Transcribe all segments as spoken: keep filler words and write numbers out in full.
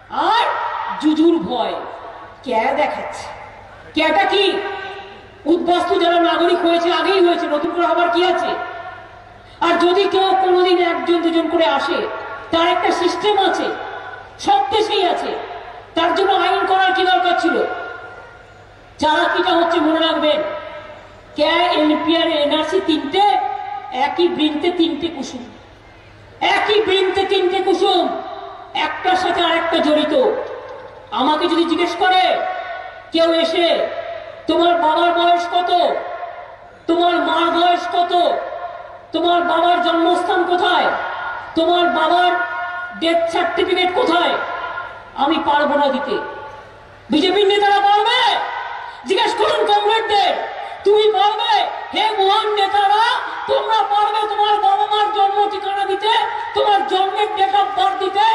আর জুজুর ভয় কে দেখাচ্ছে। কেটা কি? উদ্বাস্তু যারা নাগরিক হয়েছে আগেই হয়েছে, নতুন করে আবার কি আছে? আর যদি কেউ কোনোদিন একজন দুজন করে আসে, তার একটা সিস্টেম আছে, সব দেশেই আছে। তার জন্য আইন করার কি দরকার ছিল? চালাকিটা হচ্ছে মনে রাখবেন, কে এনপিআর এনআরসি তিনটে, একই বৃন্তে তিনটে কুসুম, একই বৃন্তে তিনটে কুসুম, একটার সাথে আরেকটা জড়িত। আমাকে যদি জিজ্ঞেস করে কেউ এসে, তোমার বাবার বয়স কত, তোমার মার বয়স কত, তোমার বাবার জন্মস্থান কোথায়, তোমার বাবার ডেথ সার্টিফিকেট কোথায়, আমি পারবো না দিতে। বিজেপির নেতারা পারবে? জিজ্ঞেস করুন কমরেডদের, তুমি পারবে? হে মহান নেতারা, তোমরা পারবে তোমার বাবা মার জন্ম ঠিকানা দিতে, তোমার জন্মের ডেট অফ বার্থ দিতে?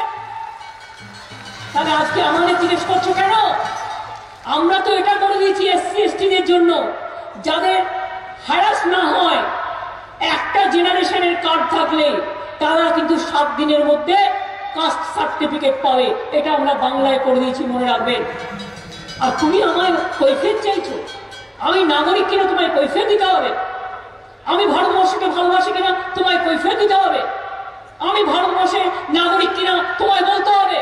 তাহলে আজকে আমাদের জিজ্ঞেস করছো কেন? আমরা তো এটা করে দিয়েছি এসসি এসটিদের জন্য, যাদের হ্যারাস না হয়। একটা জেনারেশনের কার্ড থাকলে তারা কিন্তু সাত দিনের মধ্যে কাস্ট সার্টিফিকেট পাবে। এটা আমরা বাংলায় করে দিয়েছি, মনে রাখবেন। আর তুমি আমায় কৈফিয়ত চাইছো? আমি নাগরিক কিনা তোমায় কৈফিয়ত দিতে হবে? আমি ভারতবর্ষকে ভালোবাসি কিনা তোমায় কৈফিয়ত দিতে হবে? আমি ভারতবর্ষের নাগরিক কিনা তোমায় বলতে হবে?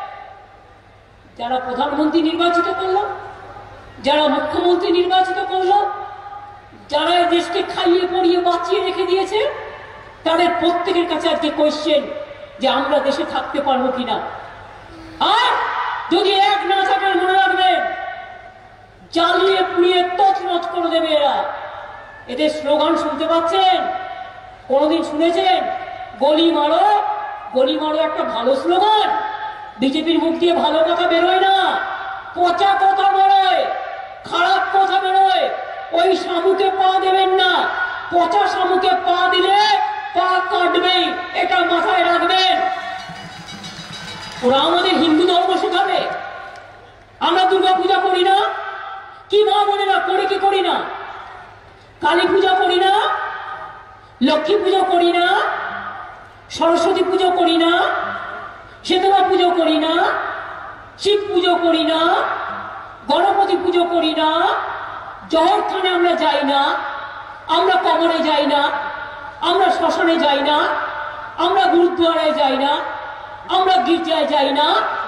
যারা প্রধানমন্ত্রী নির্বাচিত করলো, যারা মুখ্যমন্ত্রী নির্বাচিত করলো, যারা এই দেশকে খাইয়ে পড়িয়ে বাঁচিয়ে রেখে দিয়েছে, তাদের প্রত্যেকের কাছে আজকে কোয়েশ্চেন যে আমরা দেশে থাকতে পারবো কিনা। আর যদি এক না থাকে, মনে রাখবেন, জ্বালিয়ে পুড়িয়ে তছনছ করে দেবে এরা। এদের স্লোগান শুনতে পাচ্ছেন? কোনদিন শুনেছেন গলি মারো? গলি মারো একটা ভালো স্লোগান। বিজেপির মুখ দিয়ে ভালো কথা বেরোয় না, পচা কথা বেরোয়, খারাপ কথা বেরোয়। ওই শামুকে পা দেবেন না, পচা শামুকে পা দিলে পা কাটবে, এটা মাথায় রাখবেন। ওরা আমাদের হিন্দু ধর্ম শেখাবে। আমরা দুর্গা পূজা করি না? কি মা বলে না করি কি করি না? কালী পূজা করি না? লক্ষ্মী পুজো করি না? সরস্বতী পুজো করি না? শীতলা পুজো করি না? শিব পুজো করি না? গণপতি পুজো করি না? জহরখানে আমরা যাই না? আমরা কবরে যাই না? আমরা শ্মশানে যাই না? আমরা গুরুদ্বারায় যাই না? আমরা গির্জায় যাই না?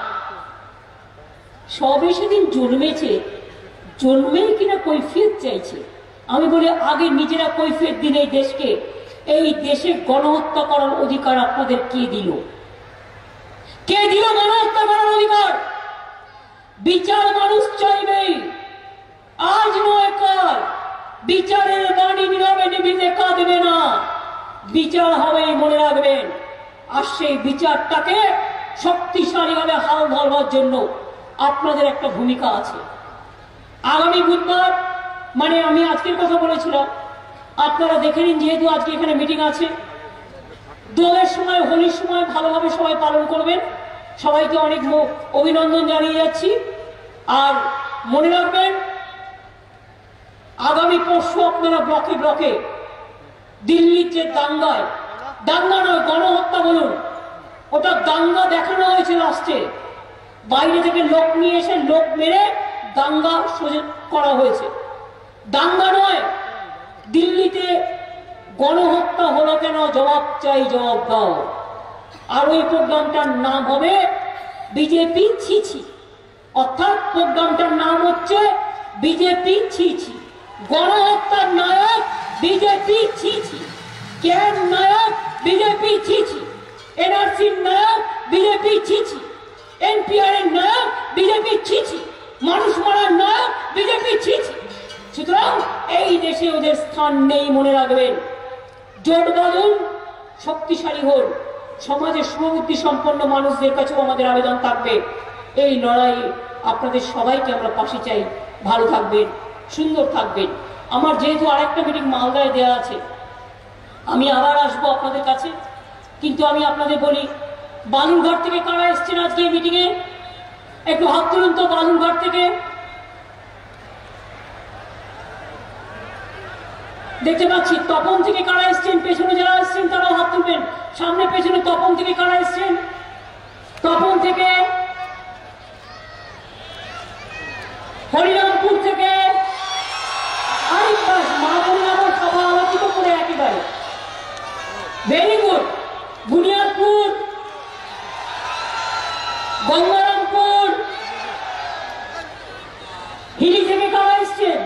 সবে সেদিন জন্মেছে, জন্মেই কিনা কৈফিয়ত চাইছে। আমি বলি আগে নিজেরা কৈফিয়ত দিন এই দেশকে। এই দেশে গণহত্যা করার অধিকার আপনাদের কে দিল? কে দিল গণহত্যা করার অধিকার? বিচার মানুষ চাইবেই, আজ নয় কাল। বিচারের বাণী নীরবে নিভিতে কাঁদবে না, বিচার হবে, মনে রাখবেন। আর সেই বিচারটাকে শক্তিশালীভাবে হাল ধরবার জন্য আপনাদের একটা ভূমিকা আছে। আগামী বুধবার, মানে আমি আজকের কথা বলেছিলাম, আপনারা দেখে নিন, যেহেতু আজকে এখানে মিটিং আছে, দোলের সময়, হোলির সময় ভালোভাবে সবাই পালন করবেন। সবাইকে অনেক অভিনন্দন জানিয়ে যাচ্ছি। আর মনে রাখবেন, আগামী পরশু আপনারা ব্লকে ব্লকে দিল্লির যে দাঙ্গায়, দাঙ্গা নয় গণহত্যা বলুন, ওটা দাঙ্গা দেখানো হয়েছে লাস্টে। বাইরে থেকে লোক নিয়ে এসে লোক মেরে দাঙ্গা সোজা করা হয়েছে, দাঙ্গা নয়। দিল্লিতে গণহত্যা হলো কেন? জবাব চাই, জবাব দাও। আর ওই প্রোগ্রামটার নাম হবে বিজেপি ছিছি, অর্থাৎ প্রোগ্রামটার নাম হচ্ছে বিজেপি ছিছি। গণহত্যার নায়ক বিজেপি ছিছি, কেন নায়ক বিজেপি ছিছি, এনআরসির নায়ক বিজেপি ছিছি, এনপিআর এর নায়ক বিজেপি ছিছি, মানুষ মারার নায়ক বিজেপি ছিছি। সুতরাং এই দেশে ওদের স্থান নেই, মনে রাখবেন। জোট বাঁধুন, শক্তিশালী হন। সমাজের শুভবুদ্ধি সম্পন্ন মানুষদের কাছেও আমাদের আবেদন থাকবে, এই লড়াইয়ে আপনাদের সবাইকে আমরা পাশে চাই। ভালো থাকবেন, সুন্দর থাকবেন। আমার যেহেতু আরেকটা মিটিং মালদায় দেওয়া আছে, আমি আবার আসবো আপনাদের কাছে। কিন্তু আমি আপনাদের বলি, বালুরঘাট থেকে কারা এসছেন আজকে এই মিটিংয়ে? একটু হাত তুলুন তো বালুরঘাট থেকে। দেখতে পাচ্ছি তপন থেকে কারা এসছেন? পেছনে যারা এসছেন তারাও হাত তুলবেন। সামনে পেছনে তপন থেকে কারা এসছেন? তপন থেকে গঙ্গারামপুর হিলি থেকে কারা এসছেন?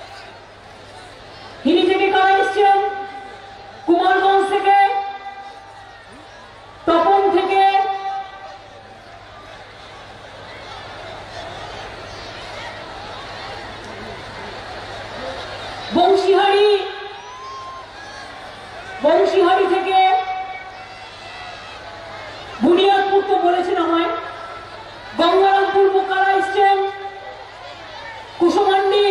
হিলি থেকে কারা এসছেন? কুমারগঞ্জ থেকে, তপন থেকে, বংশীহারি, বংশীহারি থেকে, বুনিয়াদপুর তো বলেছেন আমায়, গঙ্গারামপুর কারা এসছেন? কুসুমান্ডি,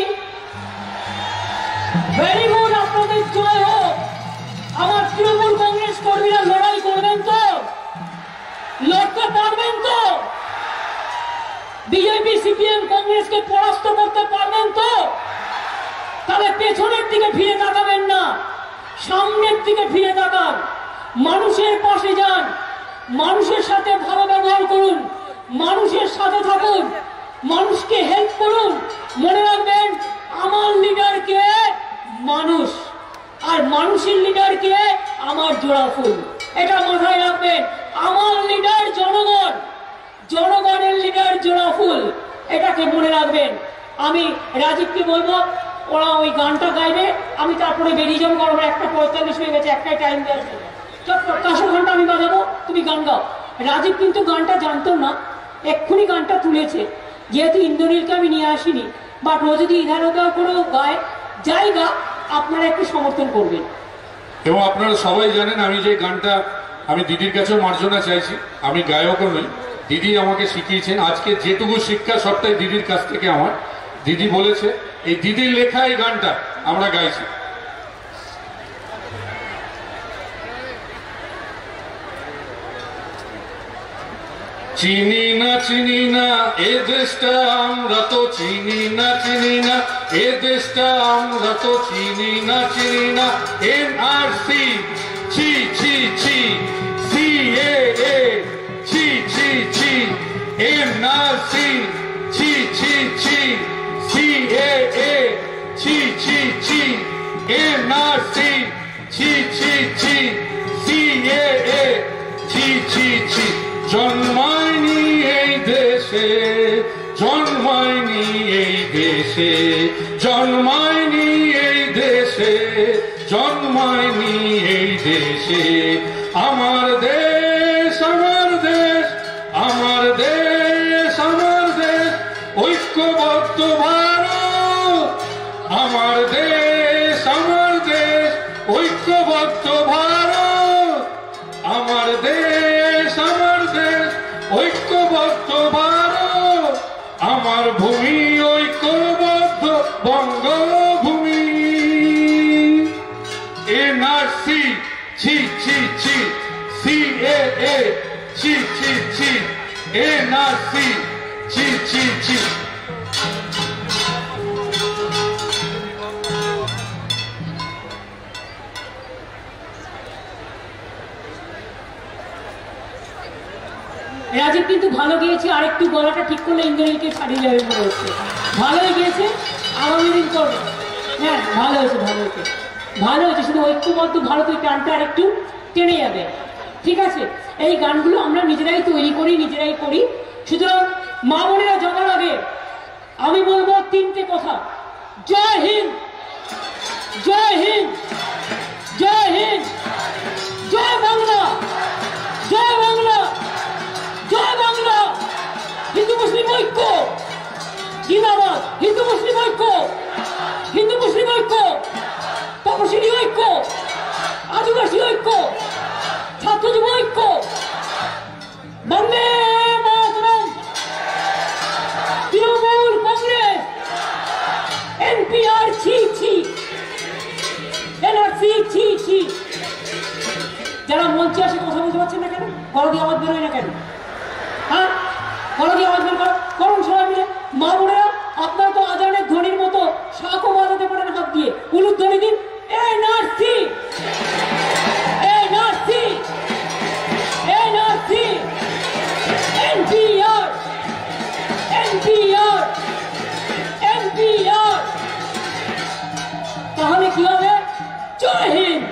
ভেরি গুড, আপনাদের জয় হোক। আমার তৃণমূল কংগ্রেস কর্মীরা লড়াই করবেন তো? লড়তে পারবেন তো? বিজেপি সিপিএম কংগ্রেসকে পরাস্ত করতে পারবেন তো? তবে পেছনের দিকে ফিরে তাকাবেন না, সামনের দিকে ফিরে তাকান, মানুষের পাশে যান, মানুষের সাথে ভালো ব্যবহার করুন, মানুষের সাথে থাকুন, মানুষকে হেল্প করুন। মনে রাখবেন, আমার লিডার কে? মানুষ। আর মানুষের লিডার কে? আমার জোড়া ফুল। এটা মাথায় রাখবেন, আমার লিডার জনগণ, জনগণের লিডার জোড়া ফুল, এটাকে মনে রাখবেন। আমি রাজীবকে বলবো ওরা ওই গানটা গাইবে, আমি তারপরে বেরিয়ে যাবো, কারণ একটা পঁয়তাল্লিশ হয়ে গেছে, একটাই টাইম দেওয়া। কাশো ঘন্টা আমি বাজাবো, তুমি গান গাও। রাজীব কিন্তু গানটা জানতো না, এক্ষুনি গানটা তুলেছে, যেহেতু ইন্দ্রনীলকে আমি নিয়ে আসিনি। বাট ও যদি ইধারতা করেও গায়, জায়গা আপনারা একটু সমর্থন করবেন। এবং আপনারা সবাই জানেন আমি যে গানটা, আমি দিদির কাছেও মার্জনা চাইছি, আমি গায়কও নই, দিদি আমাকে শিখিয়েছেন। আজকে যেটুকু শিক্ষা সবটাই দিদির কাছ থেকে আমার। দিদি বলেছে, এই দিদির লেখা এই গানটা আমরা গাইছি। চিনি না চিনি না এ দেশটা আমরা তো চিনি না চিনি না এ দেশটা আমরা তো চিনি না চিনি না এনআরসি ছি ছি ছি সি এ এ ছি ছি ছি এনআরসি ছি ছি ছি সি এ এ ছি ছি ছি এনআরসি ছি ছি ছি সি এ এ ছি ছি ছি জন্মায়নি এই দেশে, জন্মায়নি এই দেশে, জন্মায়নি এই দেশে, জন্মায়নি এই দেশে। আমার দেশ, আমার দেশ, আমার দেশ, আমার দেশ, ঐক্যবদ্ধ ভারত। আমার দেশ, আমার দেশ, ঐক্যবদ্ধ ভারত। আমার দেশ, আমার দেশ, ঐক্যবদ্ধ ভারত। আমার ভূমি ঐক্যবদ্ধ বঙ্গভূমি। এনআরসি ছি ছি ছি সি এ এ ছি ছি ছি এনআরসি ছি ছি ছি। রাজীব কিন্তু ভালো গিয়েছে, আরেকটু গলাটা ঠিক করলে ইন্দ্রনীলকে ছাড়িয়ে যাবে মনে হচ্ছে। ভালোই গিয়েছে, আগামী দিন করবে। হ্যাঁ ভালো হয়েছে, ভালো হয়েছে, ভালো হয়েছে। শুধু ঐক্যবদ্ধ ভারত ওই টানটা আরেকটু টেনে যাবে, ঠিক আছে? এই গানগুলো আমরা নিজেরাই তৈরি করি, নিজেরাই করি। সুতরাং মা বোনেরা যাওয়ার আগে আমি বলবো তিনটে কথা। জয় হিন্দ, জয় হিন্দ, জয় হিন্দ, জয় বাংলা, জয় বাংলা, জয় বাংলা। হিন্দু মুসলিম ঐক্য জিন্দাবাদ, হিন্দু মুসলিম ঐক্য, হিন্দু মুসলিম ঐক্য, তপশিলি ঐক্য, আদিবাসী ঐক্য, ছাত্র যুব ঐক্য। বন্দে মাতরম। তৃণমূল কংগ্রেস, এনপিআর ছি ছি, এনআরসি ছি ছি। যারা মঞ্চে আসে কথা বলতে পারছেন না কেন? গলা দিয়ে আওয়াজ বেরোয় না কেন? হ্যাঁ, গলা দিয়ে আওয়াজ বের করুন সবাই মিলে। মা বোনেরা, আপনারা তো আজানের ধ্বনির মতো শাঁখও বাজাতে পারেন হাত দিয়ে। উলুর ধ্বনি দিন। NRC, NRC, NRC, NPR, NPR, NPR. তাহলে কি হবে? জয় হিন্দ,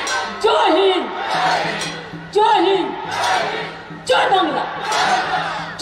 জয় হিন্দ, জয় হিন্দ, জয় বাংলা।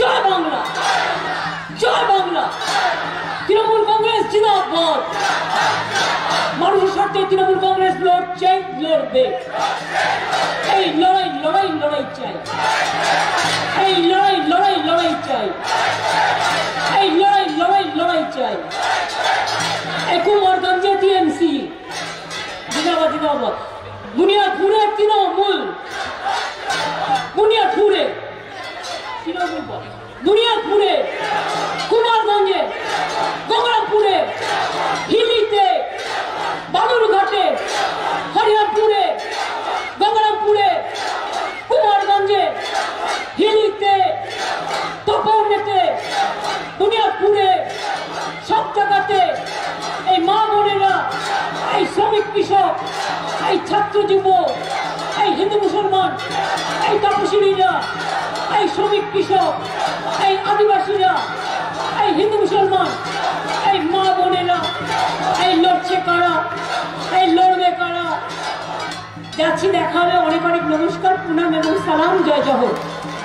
তৃণমূল কংগ্রেস লড়ছে, লড়বে। এই লড়াই লড়াই লড়াই চাই, এই লড়াই লড়াই লড়াই চাই, এই লড়াই লড়াই লড়াই চাই। এই কুমারগঞ্জে টিএমসি জিন্দাবাদ জিন্দাবাদ, বুনিয়াদপুরে তৃণমূল, বুনিয়াদপুরে তৃণমূল, বুনিয়াদপুরে, কুমারগঞ্জে, গঙ্গারামপুরে, হিলিতে, বালুরঘাটে, হরিরামপুরে, গঙ্গারামপুরে, কুমারগঞ্জে, হিলিতে, তপনেতে, বুনিয়াদপুরে, সব জায়গাতে এই মা বোনেরা, এই শ্রমিক কৃষক, এই ছাত্র যুব, এই হিন্দু মুসলমান, এই তপশিলীরা, এই শ্রমিক কৃষক, এই আদিবাসীরা, এই হিন্দু মুসলমান, এই মা বোনেরা, এই লড়ছে কারা, এই লড়বে কারা। যাচ্ছি, দেখা হবে। অনেক অনেক নমস্কার, প্রণাম এবং সালাম। জয় জগৎ।